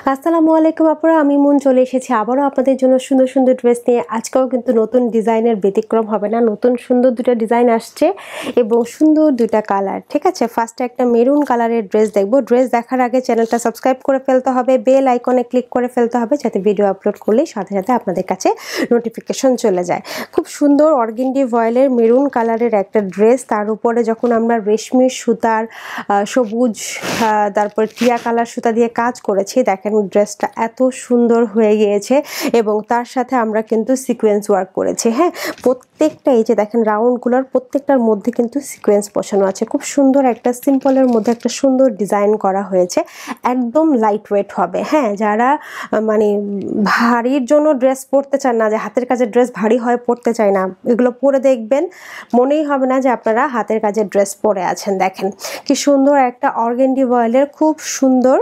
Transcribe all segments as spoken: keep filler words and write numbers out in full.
আসসালামু আলাইকুম আপুরা, আমি মন চলে এসেছি আবারও আপনাদের জন্য সুন্দর সুন্দর ড্রেস নিয়ে। আজকেও কিন্তু নতুন ডিজাইনের ব্যতিক্রম হবে না, নতুন সুন্দর দুটো ডিজাইন আসছে এবং সুন্দর দুইটা কালার। ঠিক আছে, ফার্স্টে একটা মেরুন কালারের ড্রেস দেখবো। ড্রেস দেখার আগে চ্যানেলটা সাবস্ক্রাইব করে ফেলতে হবে, বেল আইকনে ক্লিক করে ফেলতে হবে যাতে ভিডিও আপলোড করলেই সাথে সাথে আপনাদের কাছে নোটিফিকেশন চলে যায়। খুব সুন্দর অর্গেন্ডি ভয়েলের মেরুন কালারের একটা ড্রেস, তার উপরে যখন আমরা রেশমি সুতার সবুজ তারপর টিয়া কালার সুতা দিয়ে কাজ করেছি, দেখেন ড্রেসটা এত সুন্দর হয়ে গিয়েছে এবং তার সাথে আমরা কিন্তু সিকোয়েন্স ওয়ার্ক করেছি। হ্যাঁ, প্রত্যেকটা এই যে দেখেন রাউন্ডগুলোর প্রত্যেকটার মধ্যে কিন্তু সিকোয়েন্স বসানো আছে। খুব সুন্দর একটা সিম্পলের মধ্যে একটা সুন্দর ডিজাইন করা হয়েছে, একদম লাইট ওয়েট হবে। হ্যাঁ, যারা মানে ভারীর জন্য ড্রেস পরতে চান না, যে হাতের কাজের ড্রেস ভারী হয় পরতে চায় না, এগুলো পরে দেখবেন মনেই হবে না যে আপনারা হাতের কাজের ড্রেস পরে আছেন। দেখেন কি সুন্দর একটা অর্গেন্ডি ভয়েলের খুব সুন্দর,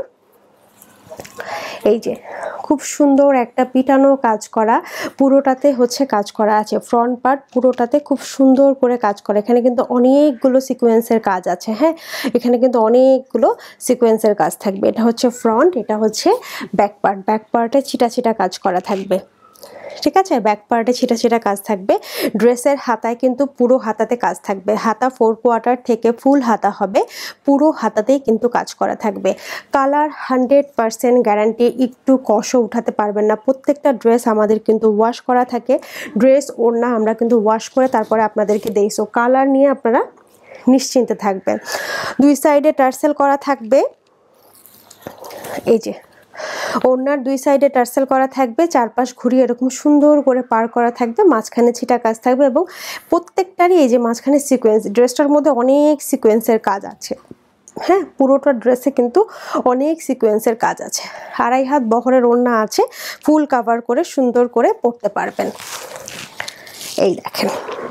এই যে খুব সুন্দর একটা পিটানো কাজ করা, পুরোটাতে হচ্ছে কাজ করা আছে। ফ্রন্ট পার্ট পুরোটাতে খুব সুন্দর করে কাজ করা। এখানে কিন্তু অনেকগুলো সিকোয়েন্সের কাজ আছে। হ্যাঁ, এখানে কিন্তু অনেকগুলো সিকোয়েন্সের কাজ থাকবে। এটা হচ্ছে ফ্রন্ট, এটা হচ্ছে ব্যাক পার্ট। ব্যাক পার্টে ছিটা ছিটা কাজ করা থাকবে। ঠিক আছে, ব্যাক পার্টে ছিটা ছিটা কাজ থাকবে। ড্রেসের হাতায় কিন্তু পুরো হাতাতে কাজ থাকবে। হাতা ফোর কোয়ার্টার থেকে ফুল হাতা হবে, পুরো হাতাতেই কিন্তু কাজ করা থাকবে। কালার হান্ড্রেড পারসেন্ট গ্যারান্টি, একটু কষও উঠাতে পারবেন না। প্রত্যেকটা ড্রেস আমাদের কিন্তু ওয়াশ করা থাকে, ড্রেস ওড়না আমরা কিন্তু ওয়াশ করে তারপরে আপনাদেরকে দেই। সো কালার নিয়ে আপনারা নিশ্চিন্তে থাকবেন। দুই সাইডে টার্সেল করা থাকবে, এই যে ওড়নার দুই সাইডে টার্সেল করা থাকবে, চারপাশ ঘুরিয়ে এরকম সুন্দর করে পার করা থাকবে, মাঝখানে ছিটা কাজ থাকবে এবং প্রত্যেকটারই এই যে মাঝখানে সিকোয়েন্স। ড্রেসটার মধ্যে অনেক সিকোয়েন্সের কাজ আছে। হ্যাঁ, পুরোটা ড্রেসে কিন্তু অনেক সিকোয়েন্সের কাজ আছে। আড়াই হাত বহরের ওড়না আছে, ফুল কাভার করে সুন্দর করে পরতে পারবেন। এই দেখেন,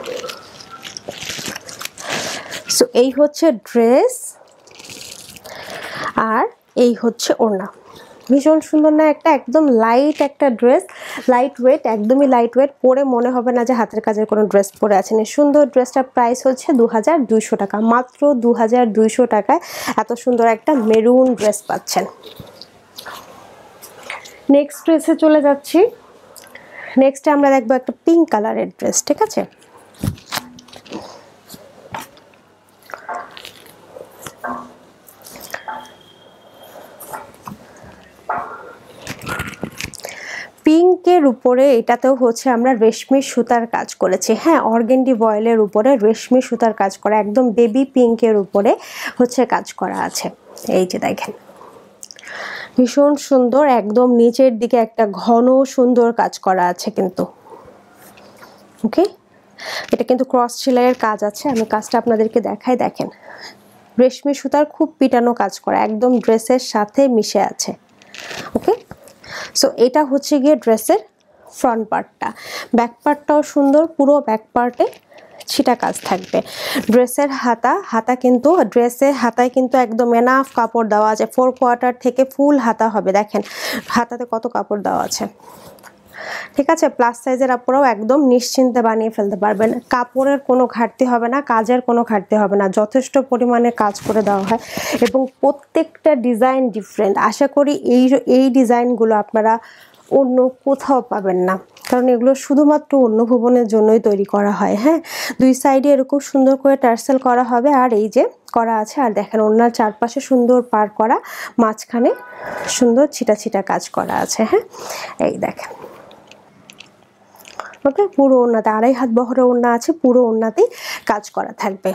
সো এই হচ্ছে ড্রেস আর এই হচ্ছে ওড়না। ভীষণ সুন্দর না একটা, একদম লাইট একটা ড্রেস, লাইট ওয়েট, একদমই লাইট ওয়েট, পরে মনে হবে না যে হাতের কাজের কোনো ড্রেস পরে আছেন। এই সুন্দর ড্রেসটার প্রাইস হচ্ছে দু হাজার দুইশো টাকা, মাত্র দু হাজার দুইশো টাকায় এত সুন্দর একটা মেরুন ড্রেস পাচ্ছেন। নেক্সট ড্রেসে চলে যাচ্ছি। নেক্সটে আমরা দেখবো একটা পিঙ্ক কালারের ড্রেস। ঠিক আছে, পিঙ্কের উপরে এটাতেও হচ্ছে আমরা রেশমি সুতার কাজ করেছি। হ্যাঁ, অর্গেন্ডি ভয়েলের উপরে রেশমি সুতার কাজ করা, একদম বেবি পিঙ্কের উপরে হচ্ছে কাজ করা আছে। এই যে দেখেন ভীষণ সুন্দর, একদম নিচের দিকে একটা ঘন সুন্দর কাজ করা আছে কিন্তু। ওকে, এটা কিন্তু ক্রস সেলাইয়ের কাজ আছে, আমি কাজটা আপনাদেরকে দেখাই। দেখেন রেশমি সুতার খুব পিটানো কাজ করা, একদম ড্রেসের সাথে মিশে আছে। ওকে, সো এটা হচ্ছে গিয়ে ড্রেসের ফ্রন্ট পার্টটা। ব্যাক পার্টটাও সুন্দর, পুরো ব্যাক পার্টে ছিটা কাজ থাকবে। ড্রেসের হাতা, হাতা কিন্তু ড্রেসের হাতায় কিন্তু একদম এনাফ কাপড় দেওয়া আছে, ফোর কোয়ার্টার থেকে ফুল হাতা হবে। দেখেন হাতাতে কত কাপড় দেওয়া আছে। ঠিক আছে, প্লাস সাইজের আপুরাও একদম নিশ্চিন্তে বানিয়ে ফেলতে পারবেন। কাপড়ের কোনো ঘাটতি হবে না, কাজের কোনো ঘাটতি হবে না, যথেষ্ট পরিমাণে কাজ করে দেওয়া হয় এবং প্রত্যেকটা ডিজাইন ডিফারেন্ট। আশা করি এই এই ডিজাইনগুলো আপনারা অন্য কোথাও পাবেন না, কারণ এগুলো শুধুমাত্র অন্নভুবনের জন্যই তৈরি করা হয়। হ্যাঁ, দুই সাইডে এরকম সুন্দর করে টার্সেল করা হবে আর এই যে করা আছে। আর দেখেন ওড়নার চারপাশে সুন্দর পার করা, মাঝখানে সুন্দর ছিটা ছিটা কাজ করা আছে। হ্যাঁ, এই দেখেন। ওকে, পুরো ওড়নাতে আড়াই হাত বহরের ওড়না আছে, পুরো ওড়নাতেই কাজ করা থাকবে।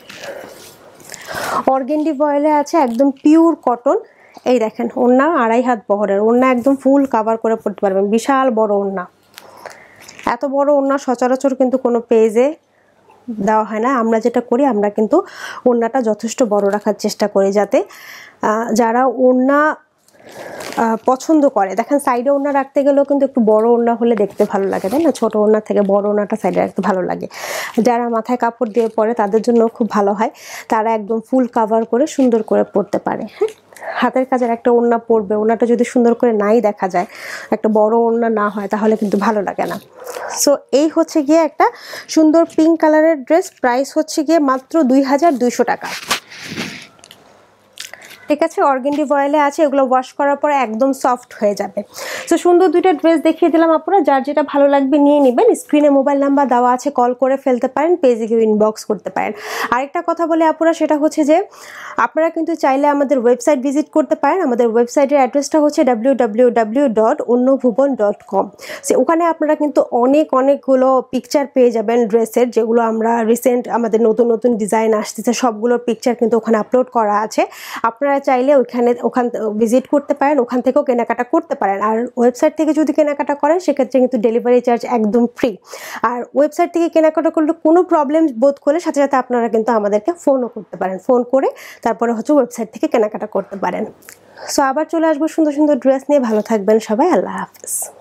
অর্গেন্ডি ভয়েলে আছে একদম পিওর কটন। এই দেখেন ওড়না আড়াই হাত বহরের ওড়না, একদম ফুল কাভার করে পড়তে পারবেন। বিশাল বড় ওড়না, এত বড় ওড়না সচরাচর কিন্তু কোনো পেজে দেওয়া হয় না। আমরা যেটা করি, আমরা কিন্তু ওড়নাটা যথেষ্ট বড় রাখার চেষ্টা করি, যাতে যারা ওড়না পছন্দ করে, দেখেন সাইডে ওড়না রাখতে গেলেও কিন্তু একটু বড় ওড়না হলে দেখতে ভালো লাগে, তাই না? ছোট ওড়না থেকে বড় ওড়নাটা সাইডে রাখতে ভালো লাগে। যারা মাথায় কাপড় দিয়ে পরে তাদের জন্য খুব ভালো হয়, তারা একদম ফুল কাভার করে সুন্দর করে পরতে পারে। হ্যাঁ, হাতের কাজের একটা ওড়না পরবে, ওড়নাটা যদি সুন্দর করে নাই দেখা যায়, একটা বড় ওড়না না হয়, তাহলে কিন্তু ভালো লাগে না। সো এই হচ্ছে গিয়ে একটা সুন্দর পিঙ্ক কালারের ড্রেস, প্রাইস হচ্ছে গিয়ে মাত্র দুই হাজার দুইশো টাকা। ঠিক আছে, অর্গেন্ডি ভয়েলে আছে, এগুলো ওয়াশ করার পরে একদম সফট হয়ে যাবে। তো সুন্দর দুইটা ড্রেস দেখিয়ে দিলাম আপনারা, যার যেটা ভালো লাগবে নিয়ে নেবেন। স্ক্রিনে মোবাইল নাম্বার দেওয়া আছে, কল করে ফেলতে পারেন, পেজে গিয়ে ইনবক্স করতে পারেন। আরেকটা কথা বলে আপুরা, সেটা হচ্ছে যে আপনারা কিন্তু চাইলে আমাদের ওয়েবসাইট ভিজিট করতে পারেন। আমাদের ওয়েবসাইটের অ্যাড্রেসটা হচ্ছে W W W dot Annabhuban dot com. সে ওখানে আপনারা কিন্তু অনেক অনেকগুলো পিকচার পেয়ে যাবেন ড্রেসের, যেগুলো আমরা রিসেন্ট আমাদের নতুন নতুন ডিজাইন আসতেছে সবগুলোর পিকচার কিন্তু ওখানে আপলোড করা আছে। আপনারা চাইলে ওইখানে ওখান ভিজিট করতে পারেন, ওখান থেকেও কেনাকাটা করতে পারেন। আর ওয়েবসাইট থেকে যদি কেনাকাটা করেন সেক্ষেত্রে কিন্তু ডেলিভারি চার্জ একদম ফ্রি। আর ওয়েবসাইট থেকে কেনাকাটা করলে কোনো প্রবলেম বোধ করলে সাথে সাথে আপনারা কিন্তু আমাদেরকে ফোনও করতে পারেন, ফোন করে তারপরে হচ্ছে ওয়েবসাইট থেকে কেনাকাটা করতে পারেন। সো আবার চলে আসবো সুন্দর সুন্দর ড্রেস নিয়ে। ভালো থাকবেন সবাই, আল্লাহ হাফেজ।